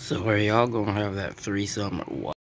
So are y'all gonna have that threesome or what?